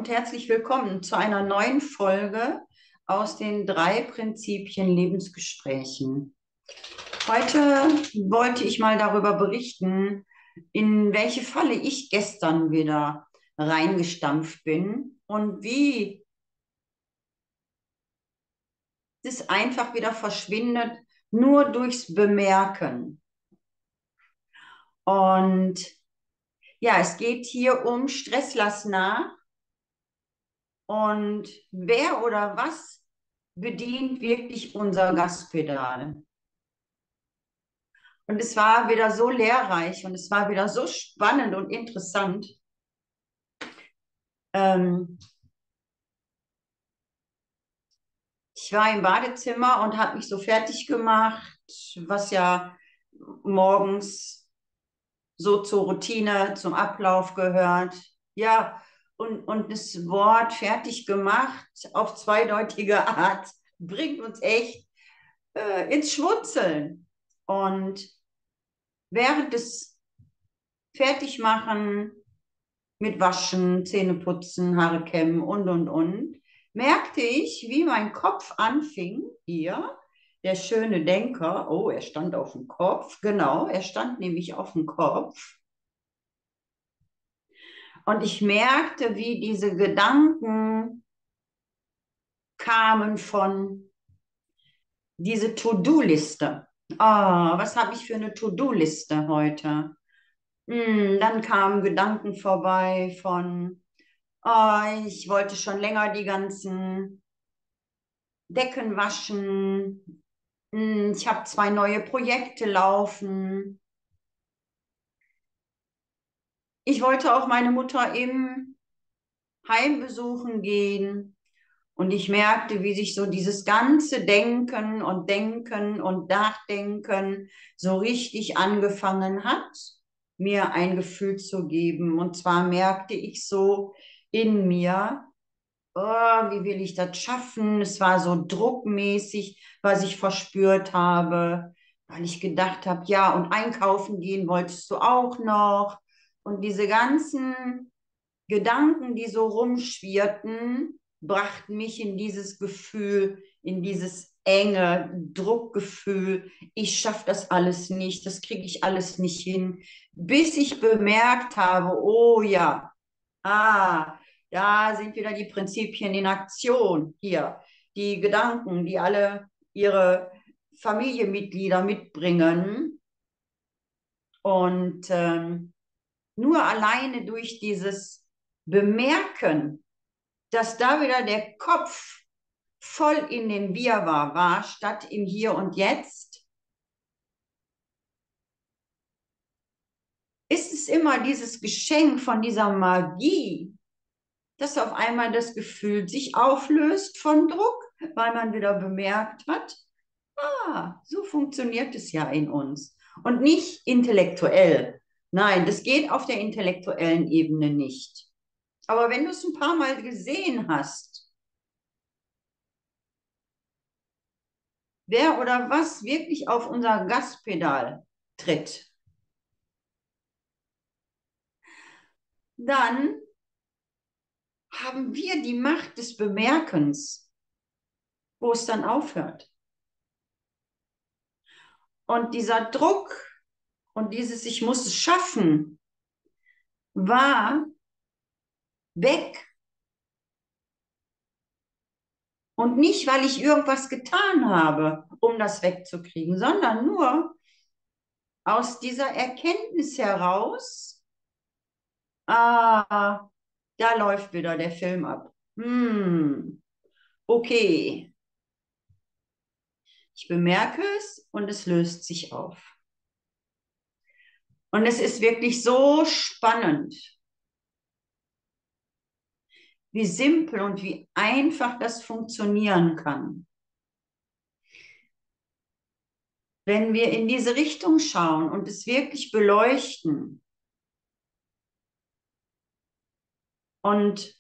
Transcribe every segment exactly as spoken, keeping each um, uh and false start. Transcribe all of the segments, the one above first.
und herzlich willkommen zu einer neuen Folge aus den drei Prinzipien Lebensgesprächen. Heute wollte ich mal darüber berichten, in welche Falle ich gestern wieder reingestampft bin und wie es einfach wieder verschwindet, nur durchs Bemerken. Und ja, es geht hier um Stress lass nach. Und wer oder was bedient wirklich unser Gaspedal? Und es war wieder so lehrreich und es war wieder so spannend und interessant. Ähm, ich war im Badezimmer und habe mich so fertig gemacht, was ja morgens so zur Routine, zum Ablauf gehört. Ja, und, und das Wort fertig gemacht auf zweideutige Art bringt uns echt äh, ins Schwutzeln. Und während des Fertigmachen mit Waschen, Zähneputzen, Haare kämmen und, und, und, merkte ich, wie mein Kopf anfing, hier, der schöne Denker, oh, er stand auf dem Kopf, genau, er stand nämlich auf dem Kopf. Und ich merkte, wie diese Gedanken kamen von diese To-Do-Liste. Ah, was habe ich für eine To-Do-Liste heute? Hm, dann kamen Gedanken vorbei von, oh, ich wollte schon länger die ganzen Decken waschen. Hm, ich habe zwei neue Projekte laufen. Ich wollte auch meine Mutter im Heim besuchen gehen. Und ich merkte, wie sich so dieses ganze Denken und Denken und Nachdenken so richtig angefangen hat, mir ein Gefühl zu geben. Und zwar merkte ich so in mir, oh, wie will ich das schaffen? Es war so druckmäßig, was ich verspürt habe, weil ich gedacht habe, ja, und einkaufen gehen wolltest du auch noch. Und diese ganzen Gedanken, die so rumschwirrten, brachten mich in dieses Gefühl, in dieses enge Druckgefühl. Ich schaffe das alles nicht, das kriege ich alles nicht hin, bis ich bemerkt habe, oh ja, ah, da sind wieder die Prinzipien in Aktion hier, die Gedanken, die alle ihre Familienmitglieder mitbringen. Und ähm, nur alleine durch dieses Bemerken, dass da wieder der Kopf voll in den Wirrwarr war, statt im Hier und Jetzt, ist es immer dieses Geschenk von dieser Magie, dass auf einmal das Gefühl sich auflöst von Druck, weil man wieder bemerkt hat, ah, so funktioniert es ja in uns. Und nicht intellektuell. Nein, das geht auf der intellektuellen Ebene nicht. Aber wenn du es ein paar Mal gesehen hast, wer oder was wirklich auf unser Gaspedal tritt, dann haben wir die Macht des Bemerkens, wo es dann aufhört. Und dieser Druck und dieses Ich muss es schaffen war weg. Und nicht, weil ich irgendwas getan habe, um das wegzukriegen, sondern nur aus dieser Erkenntnis heraus, ah, da läuft wieder der Film ab. Hm, okay, ich bemerke es und es löst sich auf. Und es ist wirklich so spannend, wie simpel und wie einfach das funktionieren kann. Wenn wir in diese Richtung schauen und es wirklich beleuchten und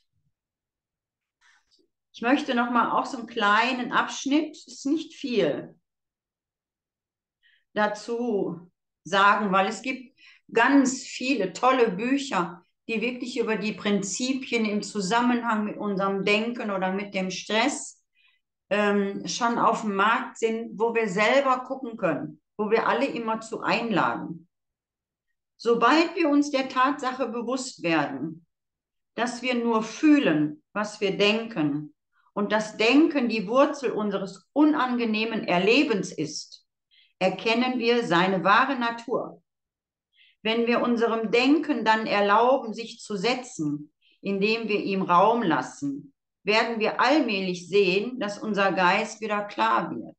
ich möchte noch mal auch so einen kleinen Abschnitt, ist nicht viel, dazu sagen, weil es gibt ganz viele tolle Bücher, die wirklich über die Prinzipien im Zusammenhang mit unserem Denken oder mit dem Stress ähm, schon auf dem Markt sind, wo wir selber gucken können, wo wir alle immer zu einladen. Sobald wir uns der Tatsache bewusst werden, dass wir nur fühlen, was wir denken und das Denken die Wurzel unseres unangenehmen Erlebens ist, erkennen wir seine wahre Natur. Wenn wir unserem Denken dann erlauben, sich zu setzen, indem wir ihm Raum lassen, werden wir allmählich sehen, dass unser Geist wieder klar wird.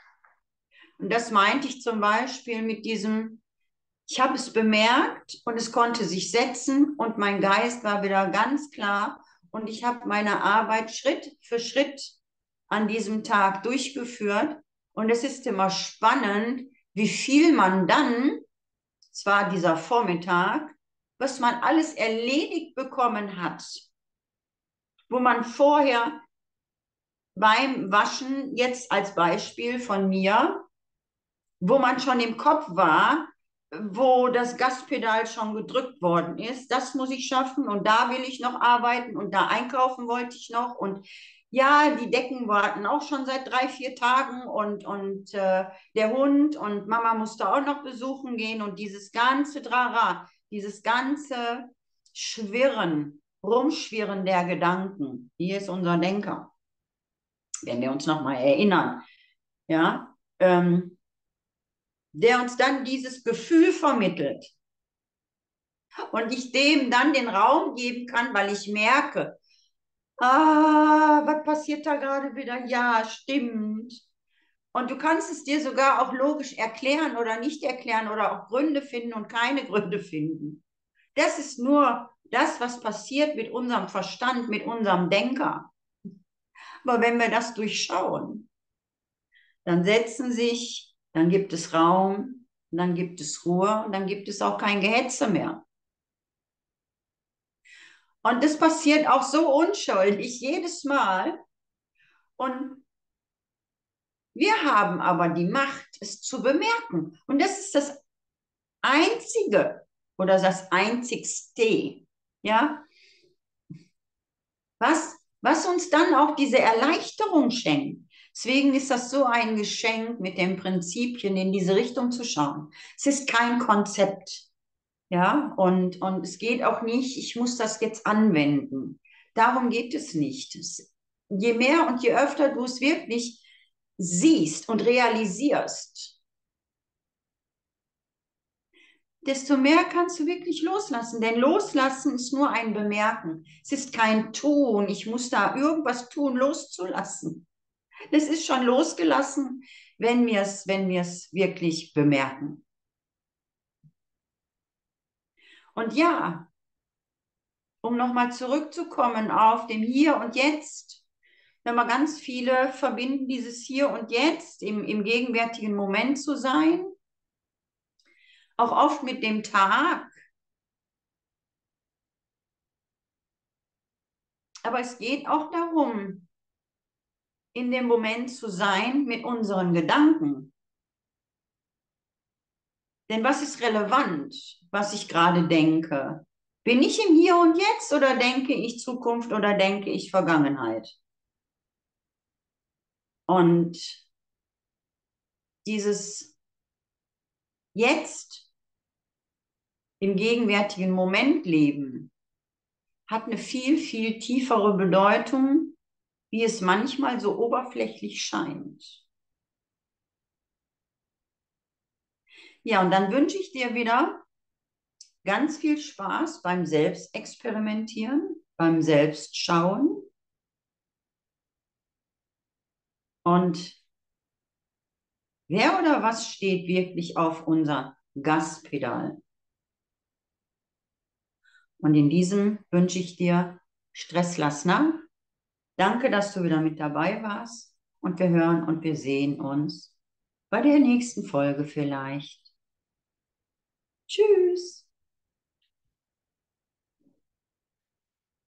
Und das meinte ich zum Beispiel mit diesem, ich habe es bemerkt und es konnte sich setzen und mein Geist war wieder ganz klar und ich habe meine Arbeit Schritt für Schritt an diesem Tag durchgeführt. Und es ist immer spannend, wie viel man dann, zwar dieser Vormittag, was man alles erledigt bekommen hat, wo man vorher beim Waschen, jetzt als Beispiel von mir, wo man schon im Kopf war, wo das Gaspedal schon gedrückt worden ist, das muss ich schaffen und da will ich noch arbeiten und da einkaufen wollte ich noch und ja, die Decken warten auch schon seit drei, vier Tagen und, und äh, der Hund und Mama musste auch noch besuchen gehen und dieses ganze Drara, dieses ganze Schwirren, Rumschwirren der Gedanken, hier ist unser Denker, wenn wir uns nochmal erinnern, ja, ähm, der uns dann dieses Gefühl vermittelt und ich dem dann den Raum geben kann, weil ich merke, ah, was passiert da gerade wieder? Ja, stimmt. Und du kannst es dir sogar auch logisch erklären oder nicht erklären oder auch Gründe finden und keine Gründe finden. Das ist nur das, was passiert mit unserem Verstand, mit unserem Denker. Aber wenn wir das durchschauen, dann setzen sich, dann gibt es Raum, dann gibt es Ruhe und dann gibt es auch kein Gehetze mehr. Und das passiert auch so unschuldig jedes Mal. Und wir haben aber die Macht, es zu bemerken. Und das ist das Einzige oder das Einzigste, ja, was, was uns dann auch diese Erleichterung schenkt. Deswegen ist das so ein Geschenk, mit den Prinzipien in diese Richtung zu schauen. Es ist kein Konzept, ja, und, und es geht auch nicht, ich muss das jetzt anwenden. Darum geht es nicht. Es, je mehr und je öfter du es wirklich siehst und realisierst, desto mehr kannst du wirklich loslassen. Denn loslassen ist nur ein Bemerken. Es ist kein Tun. Ich muss da irgendwas tun, loszulassen. Das ist schon losgelassen, wenn wir es, wenn wir es wirklich bemerken. Und ja, um nochmal zurückzukommen auf dem Hier und Jetzt. Wenn wir ganz viele verbinden, dieses Hier und Jetzt, im, im gegenwärtigen Moment zu sein, auch oft mit dem Tag. Aber es geht auch darum, in dem Moment zu sein mit unseren Gedanken. Denn was ist relevant, was ich gerade denke? Bin ich im Hier und Jetzt oder denke ich Zukunft oder denke ich Vergangenheit? Und dieses Jetzt im gegenwärtigen Moment leben hat eine viel, viel tiefere Bedeutung, wie es manchmal so oberflächlich scheint. Ja, und dann wünsche ich dir wieder ganz viel Spaß beim Selbstexperimentieren, beim Selbstschauen. Und wer oder was steht wirklich auf unser Gaspedal? Und in diesem wünsche ich dir Stress lass nach. Danke, dass du wieder mit dabei warst. Und wir hören und wir sehen uns bei der nächsten Folge vielleicht. Tschüss.